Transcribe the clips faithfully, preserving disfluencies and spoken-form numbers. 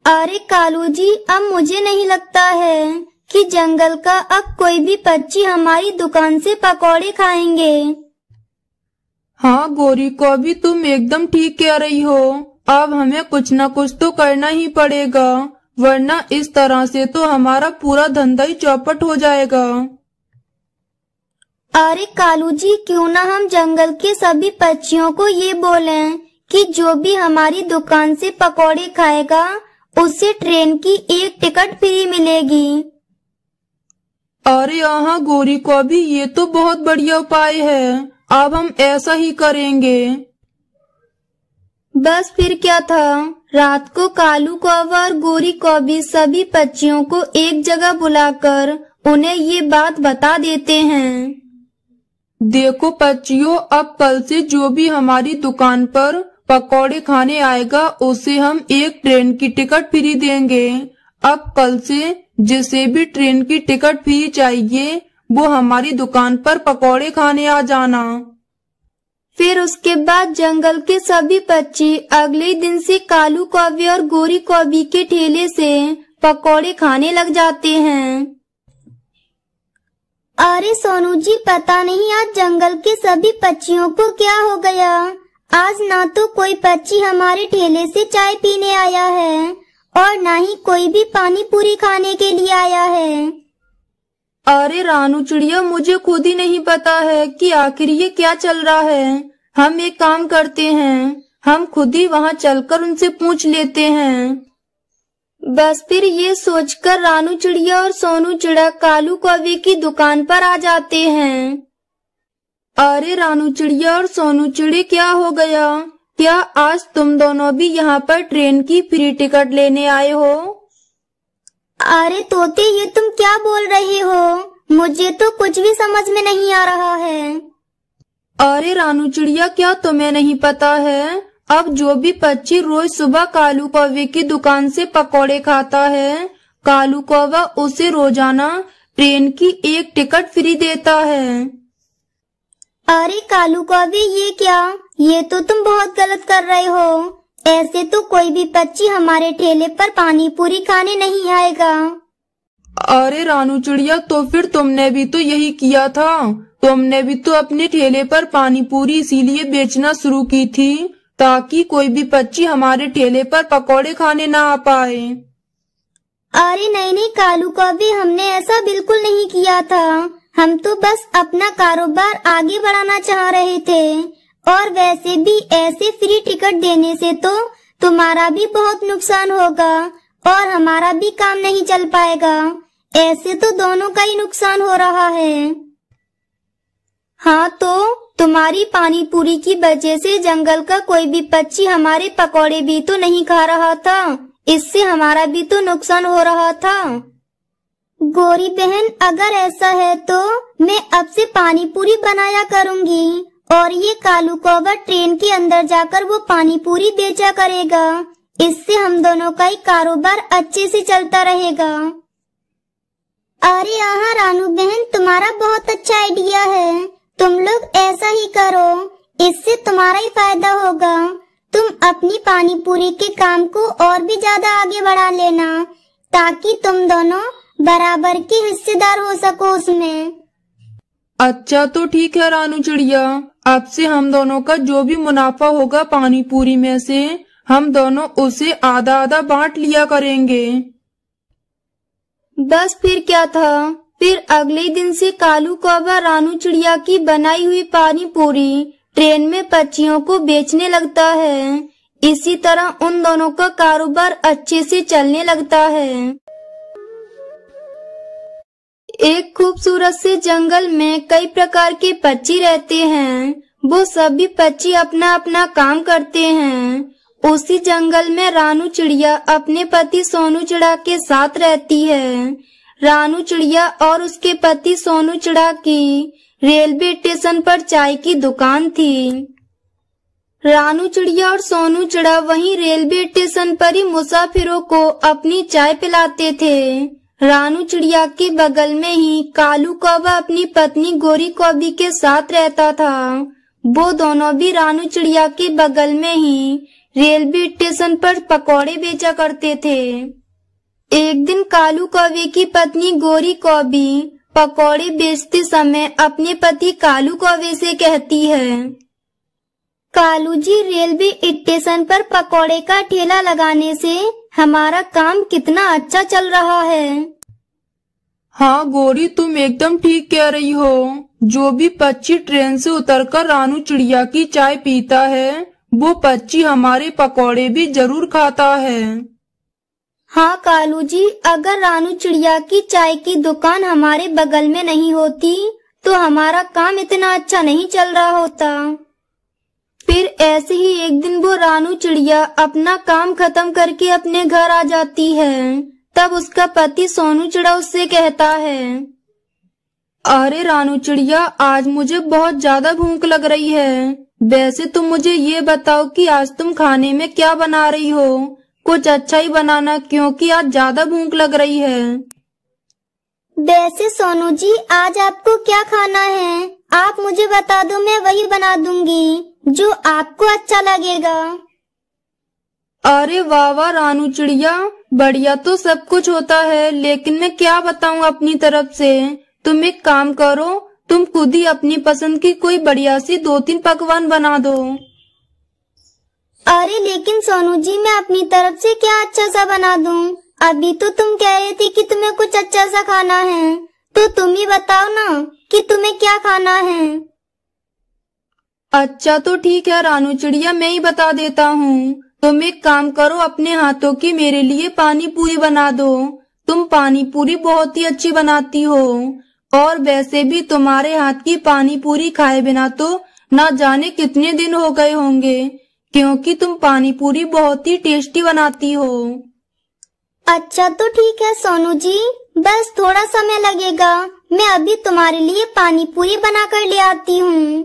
अरे कालू जी, अब मुझे नहीं लगता है कि जंगल का अब कोई भी पक्षी हमारी दुकान से पकौड़े खाएंगे। हाँ गोरी को भी तुम एकदम ठीक कह रही हो। अब हमें कुछ न कुछ तो करना ही पड़ेगा, वरना इस तरह से तो हमारा पूरा धंधा ही चौपट हो जाएगा। अरे कालू जी, क्यों ना हम जंगल के सभी पक्षियों को ये बोलें कि जो भी हमारी दुकान से पकौड़े खाएगा उससे ट्रेन की एक टिकट फ्री मिलेगी। अरे यहाँ गोरी को भी ये तो बहुत बढ़िया उपाय है। अब हम ऐसा ही करेंगे। बस फिर क्या था, रात को कालू कौवा और गोरी कौवी सभी पक्षियों को एक जगह बुलाकर उन्हें ये बात बता देते हैं। देखो पक्षियों, अब कल से जो भी हमारी दुकान पर पकौड़े खाने आएगा उसे हम एक ट्रेन की टिकट फ्री देंगे। अब कल से जिसे भी ट्रेन की टिकट फ्री चाहिए वो हमारी दुकान पर पकौड़े खाने आ जाना। फिर उसके बाद जंगल के सभी पक्षी अगले दिन से कालू कौवे और गोरी कौवी के ठेले से पकौड़े खाने लग जाते हैं। अरे सोनू जी, पता नहीं आज जंगल के सभी पक्षियों को क्या हो गया। आज ना तो कोई पक्षी हमारे ठेले से चाय पीने आया है और ना ही कोई भी पानी पूरी खाने के लिए आया है। अरे रानू चिड़िया, मुझे खुद ही नहीं पता है कि आखिर ये क्या चल रहा है। हम एक काम करते हैं, हम खुद ही वहाँ चलकर उनसे पूछ लेते हैं। बस फिर ये सोचकर रानू चिड़िया और सोनू चिड़ा कालू कौवे की दुकान पर आ जाते हैं। अरे रानू चिड़िया और सोनू चिड़े, क्या हो गया? क्या आज तुम दोनों भी यहाँ पर ट्रेन की फ्री टिकट लेने आए हो? अरे तोते, ये तुम क्या बोल रहे हो? मुझे तो कुछ भी समझ में नहीं आ रहा है। अरे रानू चिड़िया, क्या तुम्हें नहीं पता है? अब जो भी पक्षी रोज सुबह कालू कौवे की दुकान से पकौड़े खाता है, कालू कौवा उसे रोजाना ट्रेन की एक टिकट फ्री देता है। अरे कालू कौवे, ये क्या? ये तो तुम बहुत गलत कर रहे हो। ऐसे तो कोई भी पक्षी हमारे ठेले पर पानी पूरी खाने नहीं आएगा। अरे रानू चिड़िया, तो फिर तुमने भी तो यही किया था। तुमने भी तो अपने ठेले पर पानी पूरी इसीलिए बेचना शुरू की थी ताकि कोई भी पक्षी हमारे ठेले पर पकौड़े खाने ना आ पाए। अरे नहीं नहीं कालू कौवे, हमने ऐसा बिल्कुल नहीं किया था। हम तो बस अपना कारोबार आगे बढ़ाना चाह रहे थे, और वैसे भी ऐसे फ्री टिकट देने से तो तुम्हारा भी बहुत नुकसान होगा और हमारा भी काम नहीं चल पाएगा। ऐसे तो दोनों का ही नुकसान हो रहा है। हाँ, तो तुम्हारी पानी पूरी की वजह से जंगल का कोई भी पक्षी हमारे पकौड़े भी तो नहीं खा रहा था, इससे हमारा भी तो नुकसान हो रहा था। गोरी बहन, अगर ऐसा है तो मैं अब से पानी पूरी बनाया करूँगी और ये कालू कौवा ट्रेन के अंदर जाकर वो पानी पूरी बेचा करेगा। इससे हम दोनों का ही कारोबार अच्छे से चलता रहेगा। अरे यहाँ रानू बहन, तुम्हारा बहुत अच्छा आइडिया है। तुम लोग ऐसा ही करो, इससे तुम्हारा ही फायदा होगा। तुम अपनी पानी पूरी के काम को और भी ज्यादा आगे बढ़ा लेना ताकि तुम दोनों बराबर के हिस्सेदार हो सको उसमें। अच्छा, तो ठीक है रानू चिड़िया, अब से हम दोनों का जो भी मुनाफा होगा पानी पूरी में से हम दोनों उसे आधा आधा बांट लिया करेंगे। बस फिर क्या था, फिर अगले दिन से कालू कौवा रानू चिड़िया की बनाई हुई पानी पूरी ट्रेन में पक्षियों को बेचने लगता है। इसी तरह उन दोनों का कारोबार अच्छे से चलने लगता है। एक खूबसूरत से जंगल में कई प्रकार के पक्षी रहते हैं। वो सभी पक्षी अपना अपना काम करते हैं। उसी जंगल में रानू चिड़िया अपने पति सोनू चिड़ा के साथ रहती है। रानू चिड़िया और उसके पति सोनू चिड़ा की रेलवे स्टेशन पर चाय की दुकान थी। रानू चिड़िया और सोनू चिड़ा वहीं रेलवे स्टेशन पर ही मुसाफिरों को अपनी चाय पिलाते थे। रानू चिड़िया के बगल में ही कालू कौवा अपनी पत्नी गोरी कौवी के साथ रहता था। वो दोनों भी रानू चिड़िया के बगल में ही रेलवे स्टेशन पर पकौड़े बेचा करते थे। एक दिन कालू कौवे की पत्नी गोरी कौवी पकौड़े बेचते समय अपने पति कालू कौवे से कहती है, कालू जी, रेलवे स्टेशन पर पकौड़े का ठेला लगाने से हमारा काम कितना अच्छा चल रहा है। हाँ गोरी, तुम एकदम ठीक कह रही हो। जो भी पक्षी ट्रेन से उतरकर रानू चिड़िया की चाय पीता है, वो पक्षी हमारे पकौड़े भी जरूर खाता है। हाँ कालू जी, अगर रानू चिड़िया की चाय की दुकान हमारे बगल में नहीं होती तो हमारा काम इतना अच्छा नहीं चल रहा होता। फिर ऐसे ही एक दिन वो रानू चिड़िया अपना काम खत्म करके अपने घर आ जाती है। तब उसका पति सोनू चिड़ा उससे कहता है, अरे रानू चिड़िया, आज मुझे बहुत ज्यादा भूख लग रही है। वैसे तुम मुझे ये बताओ कि आज तुम खाने में क्या बना रही हो। कुछ अच्छा ही बनाना, क्योंकि आज ज्यादा भूख लग रही है। वैसे सोनू जी, आज आपको क्या खाना है? आप मुझे बता दो, मैं वही बना दूंगी जो आपको अच्छा लगेगा। अरे वाह वाह रानू चिड़िया, बढ़िया तो सब कुछ होता है, लेकिन मैं क्या बताऊं अपनी तरफ से। तुम एक काम करो, तुम खुद ही अपनी पसंद की कोई बढ़िया सी दो तीन पकवान बना दो। अरे लेकिन सोनू जी, मैं अपनी तरफ से क्या अच्छा सा बना दूं? अभी तो तुम कह रहे थे कि तुम्हें कुछ अच्छा सा खाना है, तो तुम ही बताओ ना कि तुम्हें क्या खाना है। अच्छा तो ठीक है रानू चिड़िया, मैं ही बता देता हूँ। तुम एक काम करो, अपने हाथों की मेरे लिए पानी पूरी बना दो। तुम पानी पूरी बहुत ही अच्छी बनाती हो, और वैसे भी तुम्हारे हाथ की पानी पूरी खाए बिना तो ना जाने कितने दिन हो गए होंगे, क्योंकि तुम पानी पूरी बहुत ही टेस्टी बनाती हो। अच्छा तो ठीक है सोनू जी, बस थोड़ा समय लगेगा, मैं अभी तुम्हारे लिए पानी पूरी बना कर ले आती हूँ।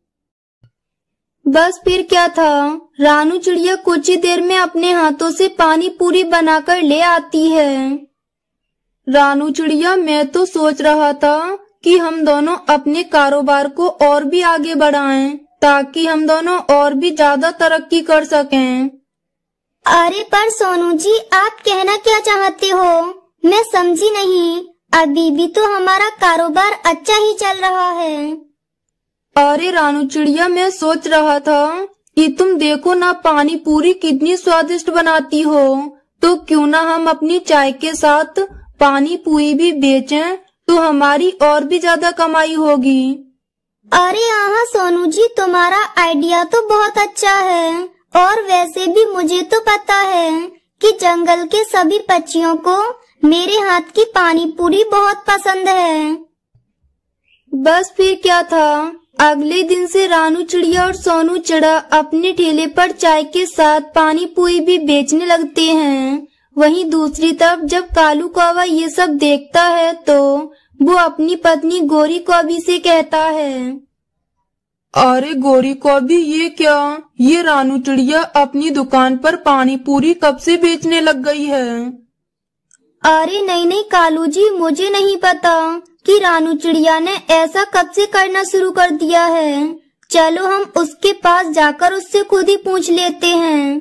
बस फिर क्या था, रानू चिड़िया कुछ ही देर में अपने हाथों से पानी पूरी बनाकर ले आती है। रानू चिड़िया, मैं तो सोच रहा था कि हम दोनों अपने कारोबार को और भी आगे बढ़ाएं, ताकि हम दोनों और भी ज्यादा तरक्की कर सकें। अरे पर सोनू जी, आप कहना क्या चाहते हो? मैं समझी नहीं। अभी भी तो हमारा कारोबार अच्छा ही चल रहा है। अरे रानू चिड़िया, मैं सोच रहा था कि तुम देखो ना पानी पूरी कितनी स्वादिष्ट बनाती हो, तो क्यों ना हम अपनी चाय के साथ पानी पूरी भी बेचें, तो हमारी और भी ज्यादा कमाई होगी। अरे हाँ सोनू जी, तुम्हारा आइडिया तो बहुत अच्छा है, और वैसे भी मुझे तो पता है कि जंगल के सभी पक्षियों को मेरे हाथ की पानी पूरी बहुत पसंद है। बस फिर क्या था, अगले दिन से रानू चिड़िया और सोनू चिड़ा अपने ठेले पर चाय के साथ पानी पूरी भी बेचने लगते हैं। वहीं दूसरी तरफ जब कालू कौवा ये सब देखता है तो वो अपनी पत्नी गोरी कौवी से कहता है, अरे गोरी कौवी, ये क्या, ये रानू चिड़िया अपनी दुकान पर पानी पूरी कब से बेचने लग गई है? अरे नहीं नहीं कालू जी, मुझे नहीं पता कि रानू चिड़िया ने ऐसा कब से करना शुरू कर दिया है। चलो हम उसके पास जाकर उससे खुद ही पूछ लेते हैं।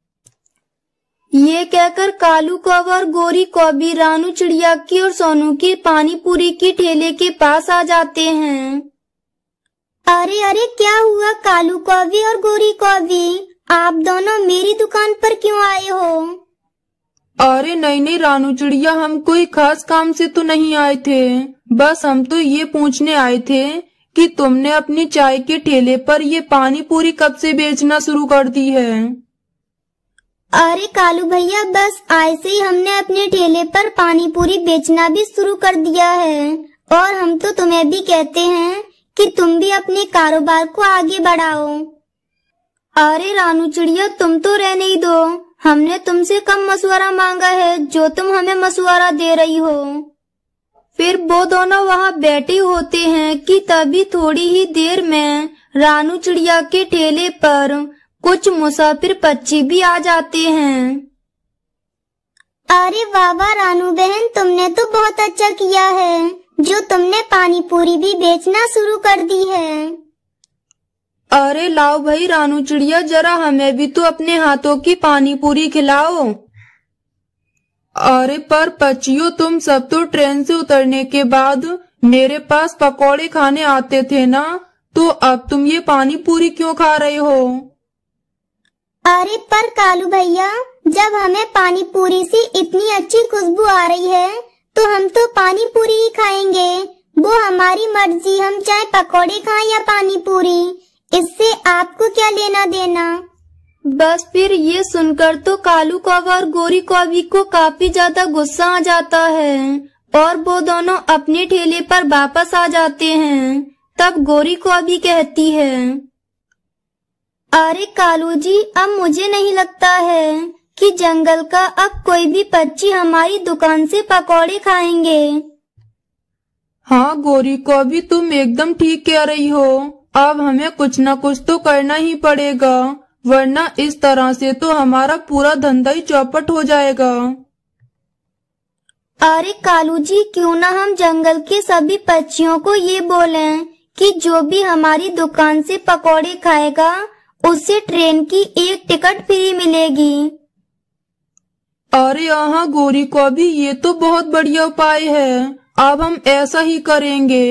ये कहकर कालू कौवा और गोरी कौवी रानू चिड़िया की और सोनू की पानी पूरी की ठेले के पास आ जाते हैं। अरे अरे क्या हुआ कालू कौवी और गोरी कौवी, आप दोनों मेरी दुकान पर क्यों आए हो? अरे नहीं नहीं रानू चिड़िया, हम कोई खास काम से तो नहीं आए थे, बस हम तो ये पूछने आए थे कि तुमने अपनी चाय के ठेले पर ये पानी पूरी कब से बेचना शुरू कर दी है? अरे कालू भैया, बस ऐसे ही हमने अपने ठेले पर पानी पूरी बेचना भी शुरू कर दिया है, और हम तो तुम्हें भी कहते हैं कि तुम भी अपने कारोबार को आगे बढ़ाओ। अरे रानू चिड़िया, तुम तो रहने ही दो, हमने तुमसे कम मशवरा मांगा है जो तुम हमें मशवरा दे रही हो। फिर वो दोनों वहाँ बैठे होते हैं कि तभी थोड़ी ही देर में रानू चिड़िया के ठेले पर कुछ मुसाफिर पक्षी भी आ जाते हैं। अरे वाह वाह रानू बहन, तुमने तो बहुत अच्छा किया है जो तुमने पानी पूरी भी बेचना शुरू कर दी है। अरे लाओ भाई रानू चिड़िया, जरा हमें भी तो अपने हाथों की पानी पूरी खिलाओ। अरे पर बच्चियों, तुम सब तो ट्रेन से उतरने के बाद मेरे पास पकौड़े खाने आते थे ना, तो अब तुम ये पानी पूरी क्यों खा रहे हो? अरे पर कालू भैया, जब हमें पानी पूरी से इतनी अच्छी खुशबू आ रही है तो हम तो पानी पूरी ही खाएंगे। वो हमारी मर्जी, हम चाहे पकौड़े खाएं या पानी पूरी, इससे आपको क्या लेना देना। बस फिर ये सुनकर तो कालू कौवा और गोरी कौवी को काफी ज्यादा गुस्सा आ जाता है और वो दोनों अपने ठेले पर वापस आ जाते हैं। तब गोरी कौवी कहती है, अरे कालू जी, अब मुझे नहीं लगता है कि जंगल का अब कोई भी पक्षी हमारी दुकान से पकौड़े खाएंगे। हाँ गोरी कौवी, तुम एकदम ठीक कह रही हो। अब हमें कुछ न कुछ तो करना ही पड़ेगा, वरना इस तरह से तो हमारा पूरा धंधा ही चौपट हो जाएगा। अरे कालू जी, क्यों ना हम जंगल के सभी पक्षियों को ये बोलें कि जो भी हमारी दुकान से पकौड़े खाएगा उससे ट्रेन की एक टिकट फ्री मिलेगी। अरे यहाँ गोरी कौवी, ये तो बहुत बढ़िया उपाय है। अब हम ऐसा ही करेंगे।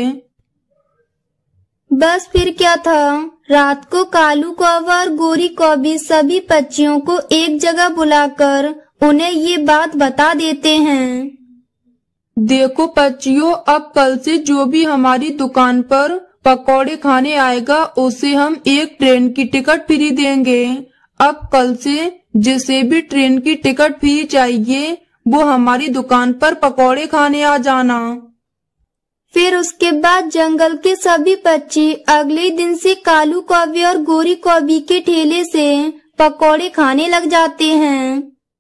बस फिर क्या था, रात को कालू कौवा और गोरी कौवी सभी पक्षियों को एक जगह बुलाकर उन्हें ये बात बता देते हैं। देखो पक्षियों, अब कल से जो भी हमारी दुकान पर पकौड़े खाने आएगा उसे हम एक ट्रेन की टिकट फ्री देंगे। अब कल से जिसे भी ट्रेन की टिकट फ्री चाहिए वो हमारी दुकान पर पकौड़े खाने आ जाना। फिर उसके बाद जंगल के सभी पक्षी अगले दिन से कालू कौवे और गोरी कौवी के ठेले से पकौड़े खाने लग जाते हैं।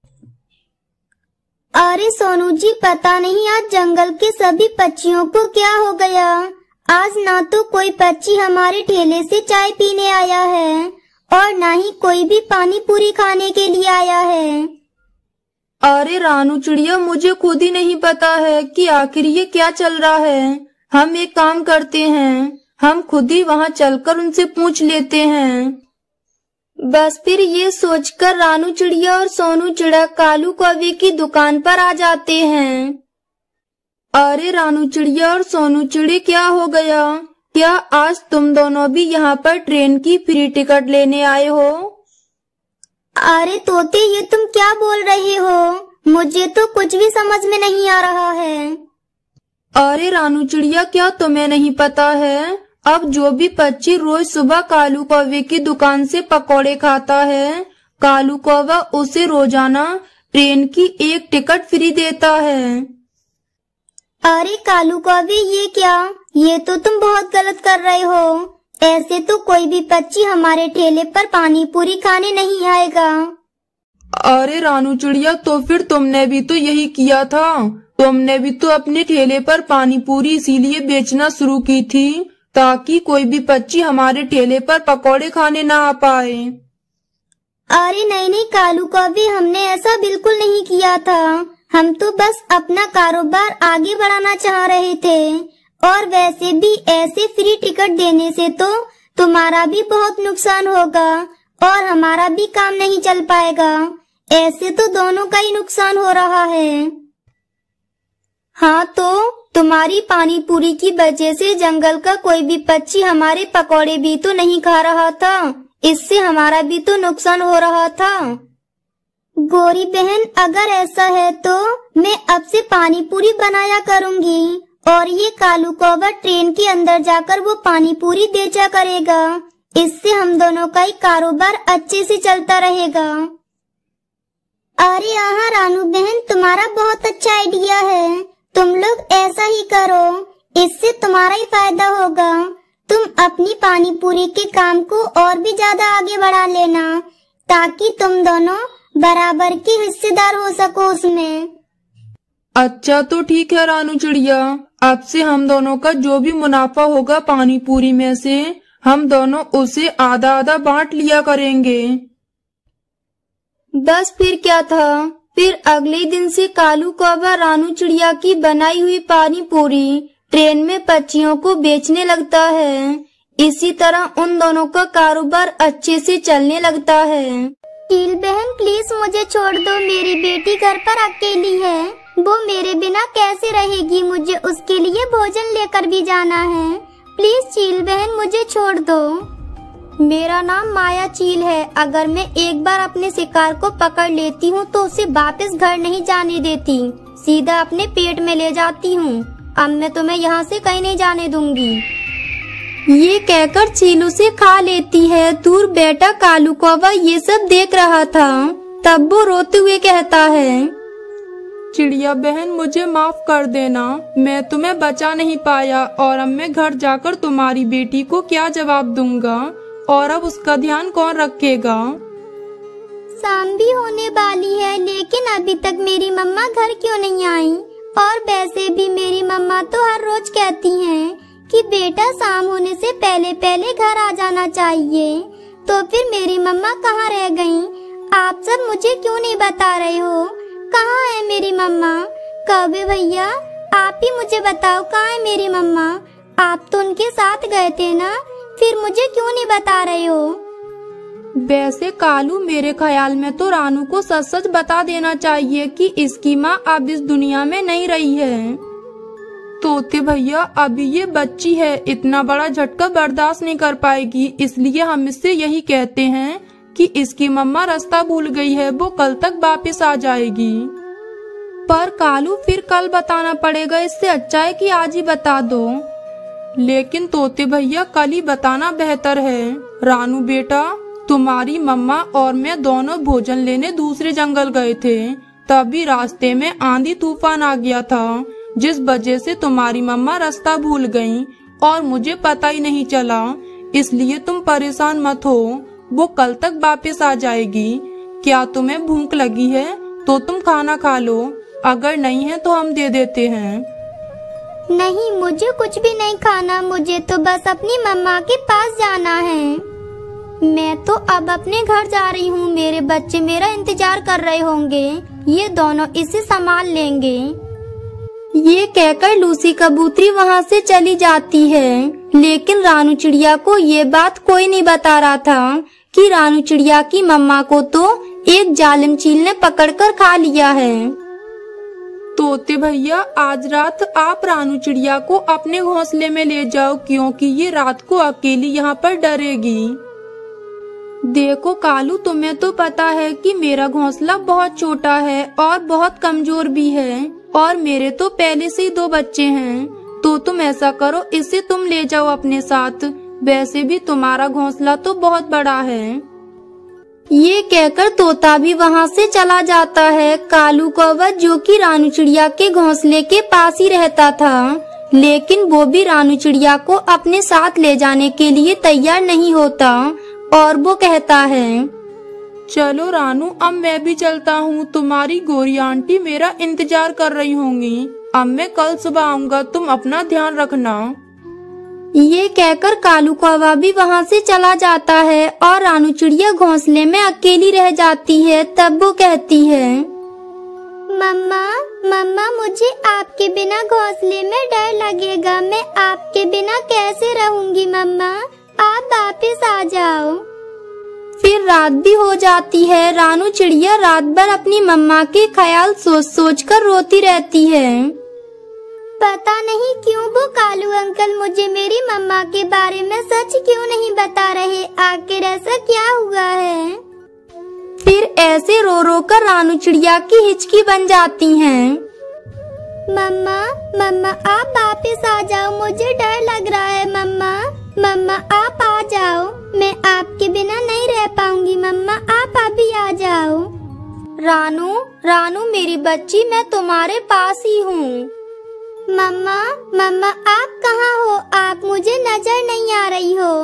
अरे सोनू जी, पता नहीं आज जंगल के सभी पक्षियों को क्या हो गया। आज ना तो कोई पक्षी हमारे ठेले से चाय पीने आया है और ना ही कोई भी पानी पूरी खाने के लिए आया है। अरे रानू चिड़िया, मुझे खुद ही नहीं पता है कि आखिर ये क्या चल रहा है। हम एक काम करते हैं, हम खुद ही वहाँ चलकर उनसे पूछ लेते हैं। बस फिर ये सोचकर रानू चिड़िया और सोनू चिड़ा कालू कौवे की दुकान पर आ जाते हैं। अरे रानू चिड़िया और सोनू चिड़े, क्या हो गया? क्या आज तुम दोनों भी यहाँ पर ट्रेन की फ्री टिकट लेने आए हो? अरे तोते, ये तुम क्या बोल रहे हो? मुझे तो कुछ भी समझ में नहीं आ रहा है। अरे रानू चिड़िया, क्या तुम्हें नहीं पता है? अब जो भी पक्षी रोज सुबह कालू कौवे की दुकान से पकौड़े खाता है, कालू कौवा उसे रोजाना ट्रेन की एक टिकट फ्री देता है। अरे कालू कौवे, ये क्या? ये तो तुम बहुत गलत कर रहे हो। ऐसे तो कोई भी पक्षी हमारे ठेले पर पानी पूरी खाने नहीं आएगा। अरे रानू चिड़िया, तो फिर तुमने भी तो यही किया था। तुमने भी तो अपने ठेले पर पानी पूरी इसीलिए बेचना शुरू की थी ताकि कोई भी पक्षी हमारे ठेले पर पकौड़े खाने ना आ पाए। अरे नहीं नहीं कालू कौवे, हमने ऐसा बिल्कुल नहीं किया था। हम तो बस अपना कारोबार आगे बढ़ाना चाह रहे थे और वैसे भी ऐसे फ्री टिकट देने से तो तुम्हारा भी बहुत नुकसान होगा और हमारा भी काम नहीं चल पाएगा। ऐसे तो दोनों का ही नुकसान हो रहा है। हाँ, तो तुम्हारी पानी पूरी की वजह से जंगल का कोई भी पक्षी हमारे पकौड़े भी तो नहीं खा रहा था, इससे हमारा भी तो नुकसान हो रहा था। गोरी बहन, अगर ऐसा है तो मैं अब से पानी पूरी बनाया करूंगी और ये कालू कौवा ट्रेन के अंदर जाकर वो पानी पूरी बेचा करेगा। इससे हम दोनों का ही कारोबार अच्छे से चलता रहेगा। अरे हाँ रानू बहन, तुम्हारा बहुत अच्छा आइडिया है। तुम लोग ऐसा ही करो, इससे तुम्हारा ही फायदा होगा। तुम अपनी पानी पूरी के काम को और भी ज्यादा आगे बढ़ा लेना ताकि तुम दोनों बराबर की हिस्सेदार हो सको उसमें। अच्छा तो ठीक है रानू चिड़िया, अब से हम दोनों का जो भी मुनाफा होगा पानी पूरी में से हम दोनों उसे आधा आधा बांट लिया करेंगे। बस फिर क्या था, फिर अगले दिन से कालू कौवा रानू चिड़िया की बनाई हुई पानी पूरी ट्रेन में पक्षियों को बेचने लगता है। इसी तरह उन दोनों का कारोबार अच्छे से चलने लगता है। चील बहन प्लीज मुझे छोड़ दो, मेरी बेटी घर पर अकेली है, वो मेरे बिना कैसे रहेगी, मुझे उसके लिए भोजन लेकर भी जाना है। प्लीज चील बहन मुझे छोड़ दो। मेरा नाम माया चील है। अगर मैं एक बार अपने शिकार को पकड़ लेती हूँ तो उसे वापस घर नहीं जाने देती, सीधा अपने पेट में ले जाती हूँ। अब मैं तुम्हें यहाँ से कहीं नहीं जाने दूंगी। ये कहकर चील उसे खा लेती है। दूर बैठा कालू कौवा ये सब देख रहा था। तब वो रोते हुए कहता है, चिड़िया बहन मुझे माफ कर देना, मैं तुम्हें बचा नहीं पाया और अब मैं घर जाकर तुम्हारी बेटी को क्या जवाब दूंगा और अब उसका ध्यान कौन रखेगा। शाम भी होने वाली है लेकिन अभी तक मेरी मम्मा घर क्यों नहीं आई, और वैसे भी मेरी मम्मा तो हर रोज कहती हैं कि बेटा शाम होने से पहले पहले घर आ जाना चाहिए। तो फिर मेरी मम्मा कहाँ रह गईं? आप सब मुझे क्यों नहीं बता रहे हो? कहाँ है मेरी मम्मा? कौवे भैया आप ही मुझे बताओ कहाँ है मेरी मम्मा? आप तो उनके साथ गए थे ना, फिर मुझे क्यों नहीं बता रहे हो? वैसे कालू मेरे ख्याल में तो रानू को सच सच बता देना चाहिए कि इसकी माँ अब इस दुनिया में नहीं रही है। तोते भैया अभी ये बच्ची है, इतना बड़ा झटका बर्दाश्त नहीं कर पाएगी, इसलिए हम इससे यही कहते हैं कि इसकी मम्मा रास्ता भूल गई है, वो कल तक वापस आ जाएगी। पर कालू फिर कल बताना पड़ेगा, इससे अच्छा है कि आज ही बता दो। लेकिन तोते भैया कल ही बताना बेहतर है। रानू बेटा तुम्हारी मम्मा और मैं दोनों भोजन लेने दूसरे जंगल गए थे, तभी रास्ते में आंधी तूफान आ गया था, जिस वजह से तुम्हारी मम्मा रास्ता भूल गईं और मुझे पता ही नहीं चला। इसलिए तुम परेशान मत हो, वो कल तक वापस आ जाएगी। क्या तुम्हें भूख लगी है तो तुम खाना खा लो, अगर नहीं है तो हम दे देते हैं। नहीं मुझे कुछ भी नहीं खाना, मुझे तो बस अपनी मम्मा के पास जाना है। मैं तो अब अपने घर जा रही हूँ, मेरे बच्चे मेरा इंतजार कर रहे होंगे, ये दोनों इसे संभाल लेंगे। ये कहकर लूसी कबूतरी वहाँ से चली जाती है। लेकिन रानू चिड़िया को ये बात कोई नहीं बता रहा था कि रानू चिड़िया की मम्मा को तो एक जालिम चील ने पकड़कर खा लिया है। तोते भैया आज रात आप रानू चिड़िया को अपने घोंसले में ले जाओ, क्योंकि ये रात को अकेली यहाँ पर डरेगी। देखो कालू तुम्हें तो पता है कि मेरा घोंसला बहुत छोटा है और बहुत कमजोर भी है, और मेरे तो पहले से ही दो बच्चे हैं, तो तुम ऐसा करो इसे तुम ले जाओ अपने साथ, वैसे भी तुम्हारा घोंसला तो बहुत बड़ा है। ये कहकर तोता भी वहाँ से चला जाता है। कालू कौवा जो कि रानू चिड़िया के घोंसले के पास ही रहता था, लेकिन वो भी रानू चिड़िया को अपने साथ ले जाने के लिए तैयार नहीं होता और वो कहता है, चलो रानू अब मैं भी चलता हूँ, तुम्हारी गोरी आंटी मेरा इंतजार कर रही होंगी, अब मैं कल सुबह आऊँगा, तुम अपना ध्यान रखना। ये कहकर कालू कौवा भी वहाँ से चला जाता है और रानू चिड़िया घोंसले में अकेली रह जाती है। तब वो कहती है, मम्मा मम्मा मुझे आपके बिना घोंसले में डर लगेगा, मैं आपके बिना कैसे रहूंगी मम्मा, आप वापस आ जाओ। फिर रात भी हो जाती है। रानू चिड़िया रात भर अपनी मम्मा के ख्याल सोच सोच कर रोती रहती है। पता नहीं क्यों वो कालू अंकल मुझे मेरी मम्मा के बारे में सच क्यों नहीं बता रहे, आखिर ऐसा क्या हुआ है। फिर ऐसे रो रो कर रानू चिड़िया की हिचकी बन जाती हैं। मम्मा मम्मा आप वापस आ जाओ, मुझे डर लग रहा है मम्मा, मम्मा आप आ जाओ, मैं आपके बिना नहीं रह पाऊंगी मम्मा, आप अभी आ जाओ। रानू रानू मेरी बच्ची मैं तुम्हारे पास ही हूँ। मम्मा मम्मा आप कहाँ हो, आप मुझे नजर नहीं आ रही हो।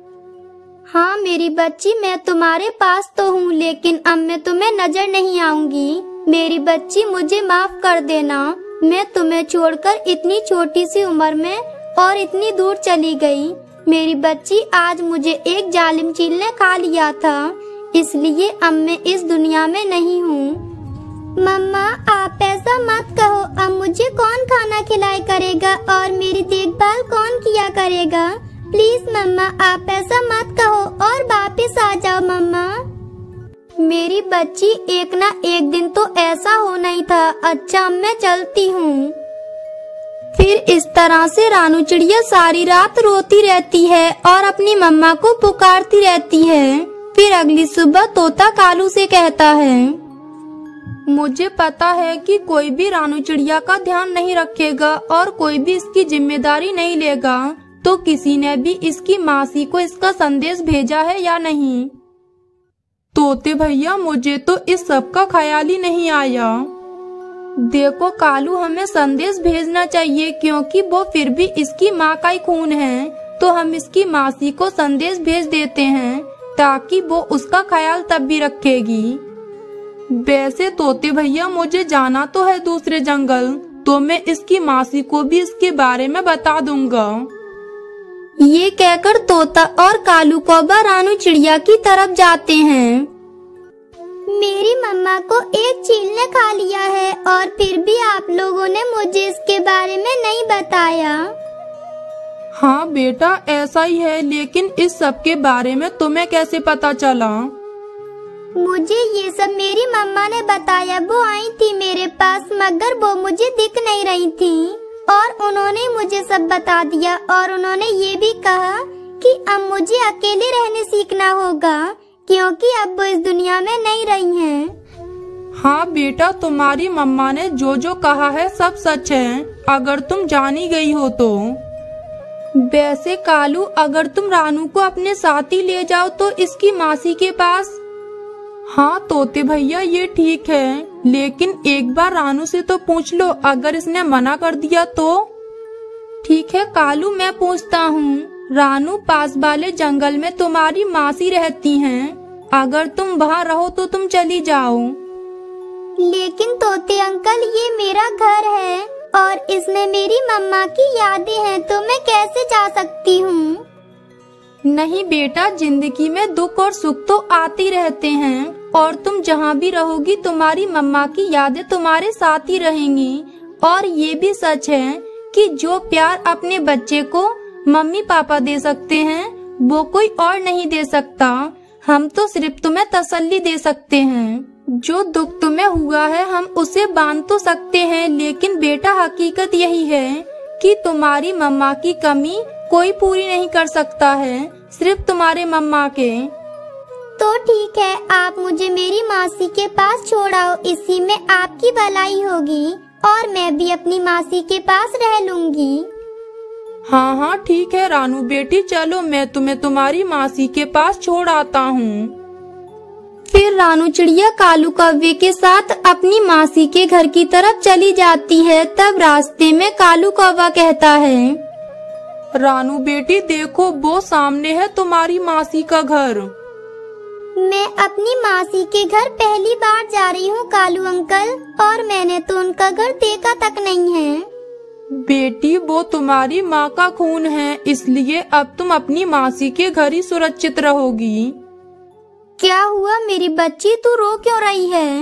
हाँ मेरी बच्ची मैं तुम्हारे पास तो हूँ, लेकिन अब मैं तुम्हें नजर नहीं आऊंगी। मेरी बच्ची मुझे माफ कर देना, मैं तुम्हें छोड़कर इतनी छोटी सी उम्र में और इतनी दूर चली गई। मेरी बच्ची आज मुझे एक जालिम चील ने खा लिया था, इसलिए अब मैं इस दुनिया में नहीं हूँ। मम्मा आप ऐसा मत कहो, अब मुझे कौन खाना खिलाए करेगा और मेरी देखभाल कौन किया करेगा। प्लीज मम्मा आप ऐसा मत कहो और वापस आ जाओ मम्मा। मेरी बच्ची एक ना एक दिन तो ऐसा होना ही था। अच्छा मैं चलती हूँ। फिर इस तरह से रानू चिड़िया सारी रात रोती रहती है और अपनी मम्मा को पुकारती रहती है। फिर अगली सुबह तोता कालू से कहता है, मुझे पता है कि कोई भी रानू चिड़िया का ध्यान नहीं रखेगा और कोई भी इसकी जिम्मेदारी नहीं लेगा, तो किसी ने भी इसकी मासी को इसका संदेश भेजा है या नहीं? तोते भैया मुझे तो इस सब का ख्याल ही नहीं आया। देखो कालू, हमें संदेश भेजना चाहिए क्योंकि वो फिर भी इसकी माँ का ही खून है, तो हम इसकी मासी को संदेश भेज देते हैं ताकि वो उसका ख्याल तब भी रखेगी। वैसे तोते भैया मुझे जाना तो है दूसरे जंगल, तो मैं इसकी मासी को भी इसके बारे में बता दूंगा। ये कहकर तोता और कालू कौवा रानू चिड़िया की तरफ जाते हैं। मेरी मम्मा को एक चील ने खा लिया है और फिर भी आप लोगों ने मुझे इसके बारे में नहीं बताया। हाँ बेटा ऐसा ही है, लेकिन इस सब के बारे में तुम्हें कैसे पता चला? मुझे ये सब मेरी मम्मा ने बताया। वो आई थी मेरे पास मगर वो मुझे दिख नहीं रही थी और उन्होंने मुझे सब बता दिया और उन्होंने ये भी कहा कि अब मुझे अकेले रहने सीखना होगा क्योंकि अब वो इस दुनिया में नहीं रही हैं। हाँ बेटा, तुम्हारी मम्मा ने जो जो कहा है सब सच है, अगर तुम जानी गई हो तो। वैसे कालू, अगर तुम रानू को अपने साथ ही ले जाओ तो इसकी मासी के पास। हाँ तोते भैया ये ठीक है, लेकिन एक बार रानू से तो पूछ लो, अगर इसने मना कर दिया तो? ठीक है कालू, मैं पूछता हूँ। रानू, पास वाले जंगल में तुम्हारी मासी रहती हैं, अगर तुम वहाँ रहो तो तुम चली जाओ। लेकिन तोते अंकल, ये मेरा घर है और इसमें मेरी मम्मा की यादें हैं, तो मैं कैसे जा सकती हूँ? नहीं बेटा, जिंदगी में दुख और सुख तो आते रहते हैं और तुम जहाँ भी रहोगी तुम्हारी मम्मा की यादें तुम्हारे साथ ही रहेंगी। और ये भी सच है कि जो प्यार अपने बच्चे को मम्मी पापा दे सकते हैं वो कोई और नहीं दे सकता। हम तो सिर्फ तुम्हें तसल्ली दे सकते हैं। जो दुख तुम्हें हुआ है हम उसे बांध तो सकते हैं, लेकिन बेटा हकीकत यही है कि तुम्हारी मम्मा की कमी कोई पूरी नहीं कर सकता है, सिर्फ तुम्हारे मम्मा के। तो ठीक है, आप मुझे मेरी मासी के पास छोड़ाओ, इसी में आपकी भलाई होगी और मैं भी अपनी मासी के पास रह लूंगी। हाँ हाँ ठीक है रानू बेटी, चलो मैं तुम्हें तुम्हारी मासी के पास छोड़ आता हूँ। फिर रानू चिड़िया कालू कौवे के साथ अपनी मासी के घर की तरफ चली जाती है। तब रास्ते में कालू कौवा कहता है, रानू बेटी देखो, वो सामने है तुम्हारी मासी का घर। मैं अपनी मासी के घर पहली बार जा रही हूँ कालू अंकल, और मैंने तो उनका घर देखा तक नहीं है। बेटी वो तुम्हारी माँ का खून है, इसलिए अब तुम अपनी मासी के घर ही सुरक्षित रहोगी। क्या हुआ मेरी बच्ची, तू रो क्यों रही है?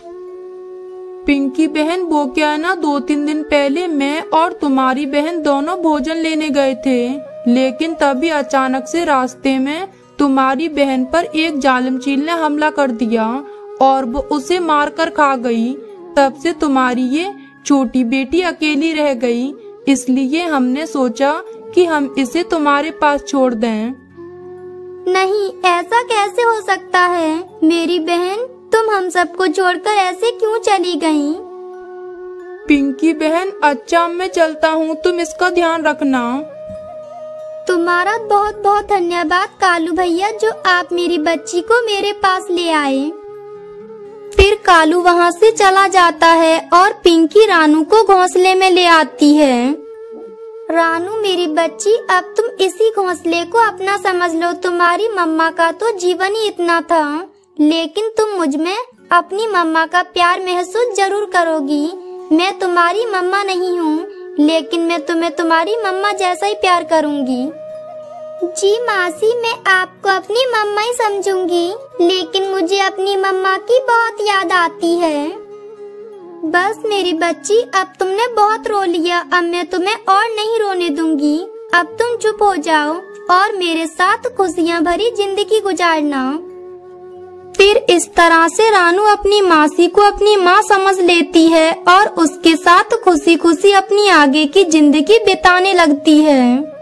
पिंकी बहन, वो क्या है ना, दो तीन दिन पहले मैं और तुम्हारी बहन दोनों भोजन लेने गए थे, लेकिन तभी अचानक से रास्ते में तुम्हारी बहन पर एक जालिम चील ने हमला कर दिया और वो उसे मारकर खा गई। तब से तुम्हारी ये छोटी बेटी अकेली रह गई, इसलिए हमने सोचा कि हम इसे तुम्हारे पास छोड़ दें। नहीं, ऐसा कैसे हो सकता है? मेरी बहन, तुम हम सबको छोड़कर ऐसे क्यों चली गईं? पिंकी बहन, अच्छा मैं चलता हूँ, तुम इसका ध्यान रखना। तुम्हारा बहुत बहुत धन्यवाद कालू भैया, जो आप मेरी बच्ची को मेरे पास ले आए। फिर कालू वहाँ से चला जाता है और पिंकी रानू को घोंसले में ले आती है। रानू मेरी बच्ची, अब तुम इसी घोंसले को अपना समझ लो। तुम्हारी मम्मा का तो जीवन ही इतना था, लेकिन तुम मुझ में अपनी मम्मा का प्यार महसूस जरूर करोगी। मैं तुम्हारी मम्मा नहीं हूँ, लेकिन मैं तुम्हें तुम्हारी मम्मा जैसा ही प्यार करूँगी। जी मासी, मैं आपको अपनी मम्मा ही समझूंगी, लेकिन मुझे अपनी मम्मा की बहुत याद आती है। बस मेरी बच्ची, अब तुमने बहुत रो लिया, अब मैं तुम्हें और नहीं रोने दूंगी। अब तुम चुप हो जाओ और मेरे साथ खुशियां भरी जिंदगी गुजारना। फिर इस तरह से रानू अपनी मासी को अपनी माँ समझ लेती है और उसके साथ खुशी खुशी अपनी आगे की जिंदगी बिताने लगती है।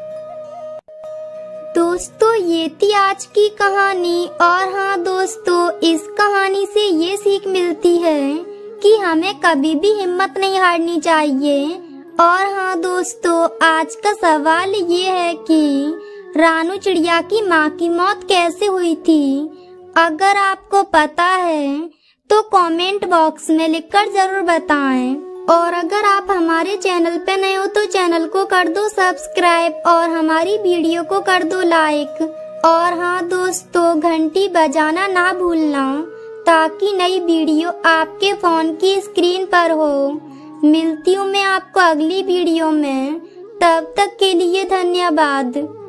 दोस्तों, ये थी आज की कहानी। और हाँ दोस्तों, इस कहानी से ये सीख मिलती है कि हमें कभी भी हिम्मत नहीं हारनी चाहिए। और हाँ दोस्तों, आज का सवाल ये है कि रानू चिड़िया की माँ की मौत कैसे हुई थी। अगर आपको पता है तो कमेंट बॉक्स में लिखकर जरूर बताएं। और अगर आप हमारे चैनल पे नए हो तो चैनल को कर दो सब्सक्राइब और हमारी वीडियो को कर दो लाइक। और हाँ दोस्तों, घंटी बजाना ना भूलना ताकि नई वीडियो आपके फोन की स्क्रीन पर हो। मिलती हूँ मैं आपको अगली वीडियो में, तब तक के लिए धन्यवाद।